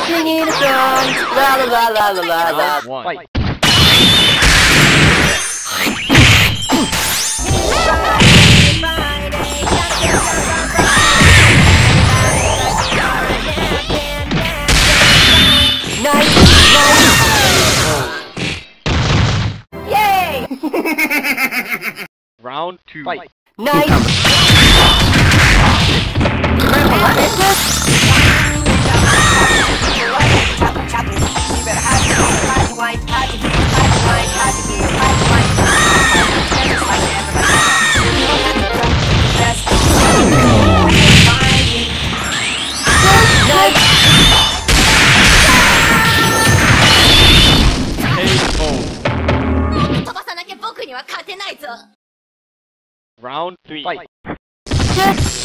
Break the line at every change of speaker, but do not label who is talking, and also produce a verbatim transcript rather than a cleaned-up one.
Walking in the sun. La la la la la la la.
One. Fight.
Nice. Yay!
Round two. Fight.
Nice. What is this?
Round three. Fight.
Good.